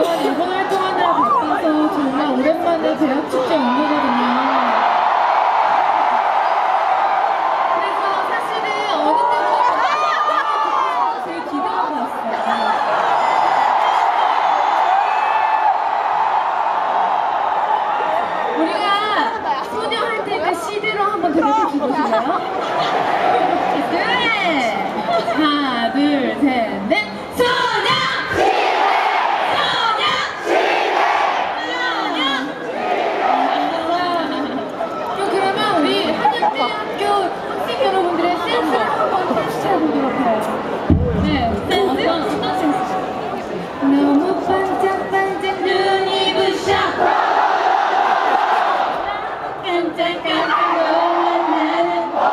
그동안 일본 활동하느라 바빠서 정말 오랜만에 대학 축제 온 거거든요. 그래서 사실은 어느 때보다 되게 기대하고 왔어요. 우리가 소녀 할 때니까 CD로 한번 대답해 주실래요? 네! 하나, 둘, 셋, 넷! 소녀! 학교 학생 여러분들의 센스를 한번 테스트해보도록 해요. 네, 센스? 어떤 센스? 너무 반짝반짝 눈이 부셔 깜짝깜짝 놀란 나는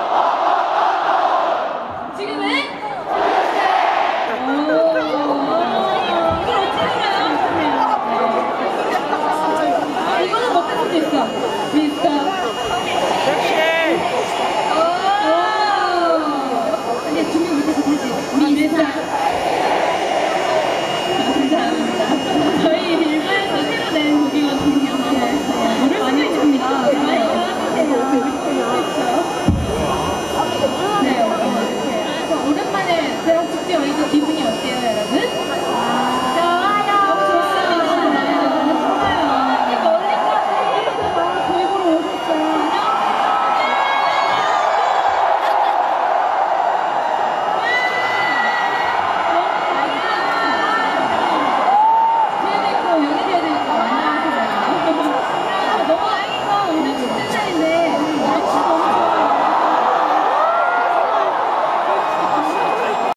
지금은? 이거는 못할 수도 있어. 미스터 준비 못해서 다시 미스터 감사합니다. 저희 일본에서 새로 낸 곡이거든요. 노래 많이 해줍니다. 네, 오랜만에 대학 축제 오니까 기분이 어때요, 여러분?